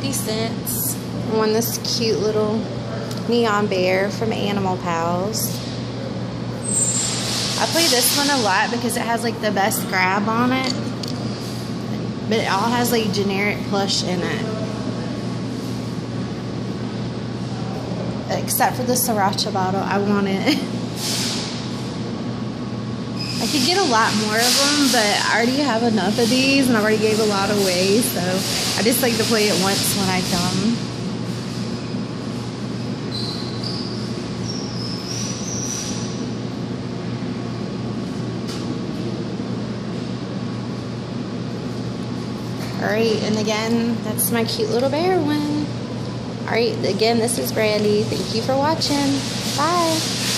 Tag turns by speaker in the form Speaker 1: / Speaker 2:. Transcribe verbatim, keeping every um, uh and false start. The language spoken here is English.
Speaker 1: fifty cents. I won this cute little neon bear from Animal Pals. I play this one a lot because it has like the best grab on it. But it all has like generic plush in it. Except for the sriracha bottle. I want it. I could get a lot more of them, but I already have enough of these and I already gave a lot away, so I just like to play it once when I come. Alright, and again, that's my cute little bear one. Alright, again, this is Brandy. Thank you for watching. Bye.